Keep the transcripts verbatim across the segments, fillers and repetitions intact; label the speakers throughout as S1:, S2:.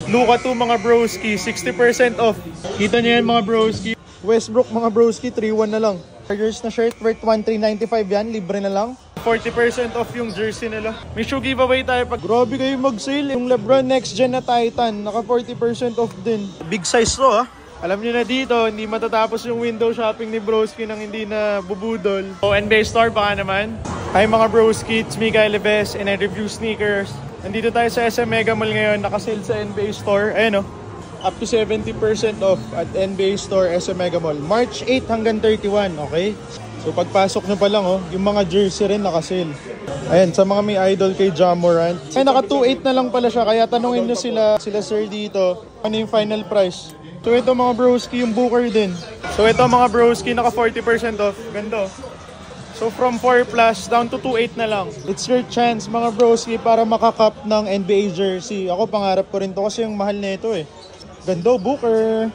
S1: Luka two mga broski, sixty percent off. Kita niyo yan mga broski. Westbrook mga broski, three one na lang. Chargers na shirt worth one three ninety-five yan, libre na lang. forty percent off yung jersey nila. May shoe giveaway tayo pag... Grabe kayo mag-sale. Yung LeBron Next Gen na Titan, naka forty percent off din. Big size to ha. Alam niyo na dito, hindi matatapos yung window shopping ni Broski nang hindi na bubudol. O N B A Store baka naman. Hi mga Broski, it's me Kyle Leves and I review sneakers. Nandito tayo sa S M Mega Mall ngayon, nakasale sa N B A Store. Ayan o, up to seventy percent off at N B A Store S M Mega Mall. March eight hanggang thirty-one, okay? So pagpasok nyo pa lang oh, yung mga jersey rin nakasale. Ayan, sa mga may idol kay Ja Morant. Ay, naka two eight na lang pala siya, kaya tanungin nyo sila, sila sir dito, ano yung final price. So ito mga broski, yung Booker din. So ito mga broski, naka forty percent off. Ganda. So from four plus down to two eight na lang. It's your chance mga broski para makakap ng N B A jersey. Ako pangarap ko rin to kasi yung mahal na ito eh. Ganda, Booker.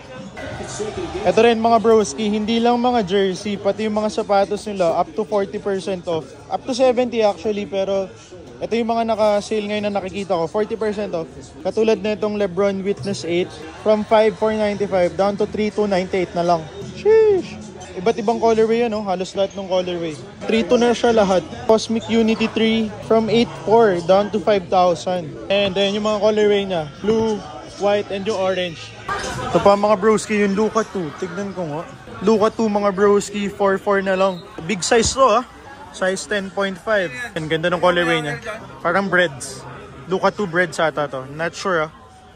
S1: Ito rin mga broski, hindi lang mga jersey, pati yung mga sapatos nila up to forty percent off. Up to seventy actually, pero ito yung mga naka-sale ngayon na nakikita ko, forty percent off. Katulad na itong LeBron Witness eight, from five four ninety-five down to three two ninety-eight na lang. Sheesh! Iba't ibang colorway yan, no? Halos lahat ng colorway. three two na siya lahat. Cosmic Unity three, from eight four down to five thousand. And then yung mga colorway niya, blue, white, and yung orange. Ito pa mga broski, yung Luka two. Tignan ko nga. Luka two mga broski, four four na lang. Big size to ah. Size ten point five. Ang ganda ng colorway niya. Parang breads. Luka two breads ata to. Not sure ah.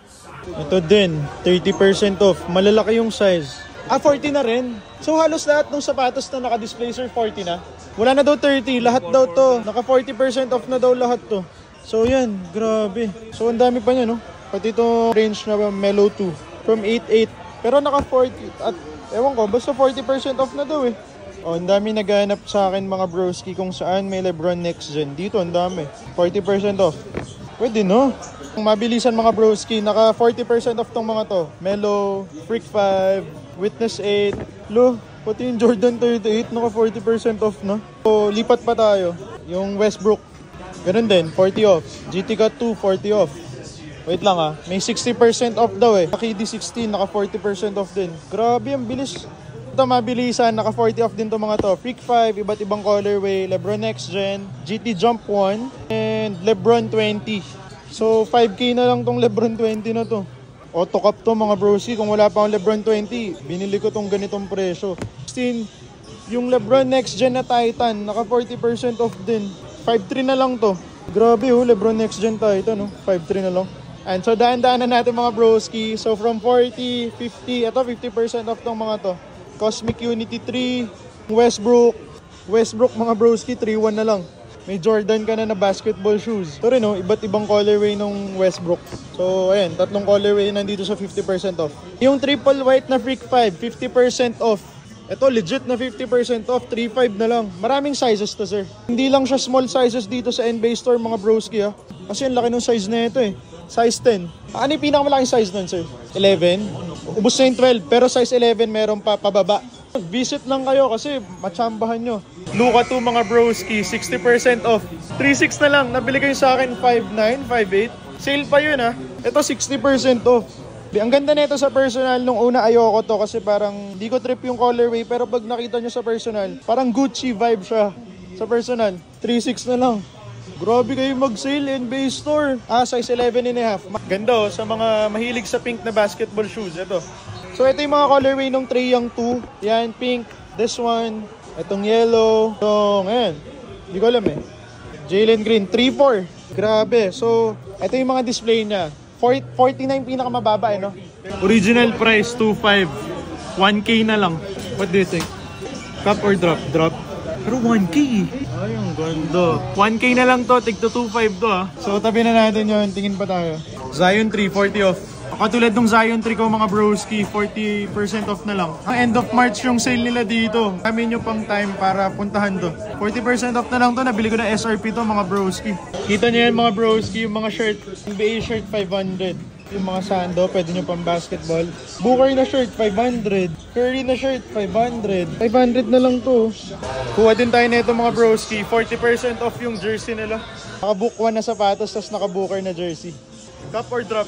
S1: Ito din, thirty percent off. Malalaki yung size. Ah, forty na rin. So halos lahat ng sapatos na naka-display sir, forty na. Wala na daw thirty. Lahat daw to. Naka forty percent off na daw lahat to. So yan, grabe. So ang dami pa niya no. Pati ito range na Melo two. From eight eight. Pero naka forty. At ewan ko, basta forty percent off na daw eh. Oh, ang dami naghahanap sa akin mga broski kung saan may LeBron Next Gen. Dito, ang dami. forty percent off. Pwede, no? Kung mabilisan mga broski, naka forty percent off tong mga to. Melo, Freak five, Witness eight. Lo, pati yung Jordan thirty-eight, naka forty percent off na. So, lipat pa tayo. Yung Westbrook, ganun din, forty off. G T Cut two, forty off. Wait lang ah, may sixty percent off daw eh. K D sixteen, naka forty percent off din. Grabe, ang bilis. Ito mabilisan, naka forty off din to mga to. Freak five, iba't ibang colorway, LeBron Next Gen, G T Jump one, and LeBron twenty. So five K na lang tong LeBron twenty na to. Auto cup to mga brosi. Kung wala pa akong LeBron twenty, binili ko tong ganitong presyo. sixteen, yung LeBron Next Gen na Titan, naka forty percent off din. five three na lang to. Grabe oh, LeBron Next Gen Titan, no? five three na lang. And so daan-daanan natin mga broski. So from forty, fifty, ito fifty percent off tong mga to. Cosmic Unity three, Westbrook. Westbrook mga broski, three one na lang. May Jordan ka na na basketball shoes. Ito rin oh, iba't ibang colorway nung Westbrook. So ayan, tatlong colorway nandito sa fifty percent off. Yung triple white na Freak five, fifty percent off. Ito legit na fifty percent off, three five na lang. Maraming sizes to sir. Hindi lang siya small sizes dito sa N B A Store mga broski ha. Kasi ang laki ng size na ito eh. Size ten. Ano yung pinakamalaking size nun sir? eleven? Ubus na yung twelve, pero size eleven meron pa pababa. Visit lang kayo kasi machambahan nyo. Luka two mga broski, sixty percent off. three six na lang, nabili kayo sa akin five nine, five eight. Sale pa yun ha. Ito sixty percent off. Ang ganda nito sa personal, nung una ayoko to kasi parang di ko trip yung colorway, pero pag nakita nyo sa personal, parang Gucci vibe siya sa personal. three six na lang. Grabe kayo mag-sale, N B A Store. Ah, size eleven and a half. Ganda oh, sa mga mahilig sa pink na basketball shoes. Ito. So, ito yung mga colorway ng Trae Young two. Yan, pink. This one. Itong yellow. So, ngayon. Hindi ko alam eh. Jalen Green, three four. Grabe. So, ito yung mga display niya. forty-nine pinakamababa eh, no? Original price, two five. one K na lang. What do you think? Cup or drop? Drop. Pero one K. Ay, ang ganda. one K na lang to. Tig to two five to ha. So, tabi na natin yun. Tingin pa tayo. Zion three, forty off. Katulad ng Zion three ko mga broski, forty percent off na lang. Ang end of March yung sale nila dito. Kami nyo pang time para puntahan to. forty percent off na lang to. Nabili ko na S R P to mga broski. Kita nyo yan mga broski. Yung mga shirt. N B A shirt five hundred. Yung mga sando, pwede nyo pang basketball. Booker na shirt, five hundred. Curry na shirt, five hundred. five hundred na lang to. Kuha din tayo na ito mga broski. forty percent off yung jersey nila. Naka-book one na sapatos, tapos naka-booker na jersey. Cup or drop?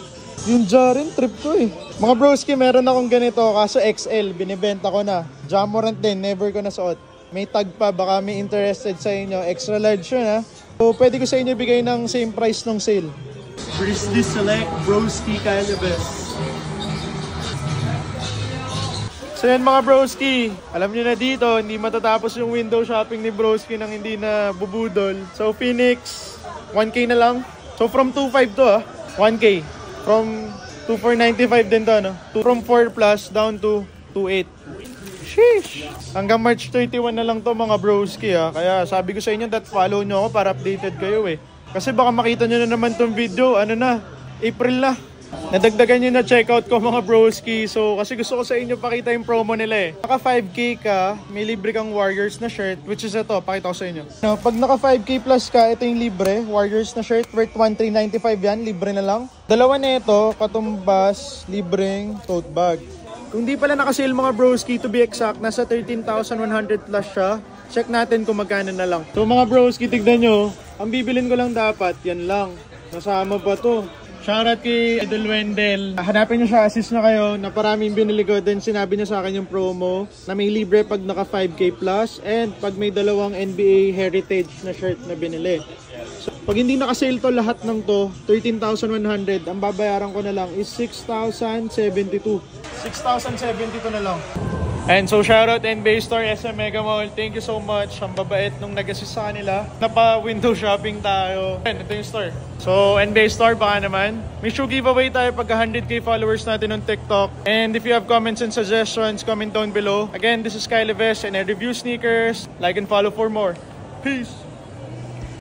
S1: Yung Jaren, trip ko eh. Mga broski, meron akong ganito, kaso X L, binibenta ko na. Jamorant din, never ko nasuot. May tag pa, baka may interested sa inyo. Extra large yun ha. So, pwede ko sa inyo bigay ng same price nung sale. Grizzly Select Broski Calibes. So yan mga broski, alam nyo na dito, hindi matatapos yung window shopping ni broski nang hindi na bubudol. So Phoenix, one K na lang. So from two point five to ah, one K. From two four ninety-five din to, no? From four plus down to two eight. Sheesh! Hanggang March thirty-one na lang to mga broski ah. Kaya sabi ko sa inyo that follow nyo ako para updated kayo eh. Kasi baka makita nyo na naman tong video, ano na, April na. Nadagdagan nyo na checkout ko mga broski. So kasi gusto ko sa inyo pakita yung promo nila eh. Naka five K ka, may libre kang Warriors na shirt, which is ito, pakita ko sa inyo. No, pag naka five K plus ka, ito yung libre, Warriors na shirt, worth one three ninety-five yan, libre na lang. Dalawa na ito, katumbas, libreng tote bag. Kung di pala nakasale mga broski, to be exact, nasa thirteen thousand one hundred plus siya. Check natin kung magkano na lang. So mga broski, tignan nyo, ang bibilin ko lang dapat, yan lang. Nasama pa to. Shoutout kay Idol Wendell. Hanapin nyo siya, assist na kayo. Naparaming binili ko. Then sinabi niya sa akin yung promo na may libre pag naka five K plus and pag may dalawang N B A Heritage na shirt na binili. So, pag hindi nakasale to lahat ng to, thirteen thousand one hundred. Ang babayaran ko na lang is six thousand seventy-two. six thousand seventy-two na lang. And so shoutout N B A Store, S M Mega Mall. Thank you so much. Ang babait nung nag-assist sa kanila. Napa-window shopping tayo. And ito yung store. So N B A Store baka naman. May shoe giveaway tayo pag one hundred K followers natin on TikTok. And if you have comments and suggestions, comment down below. Again, this is Kyle Leves and I review sneakers. Like and follow for more. Peace!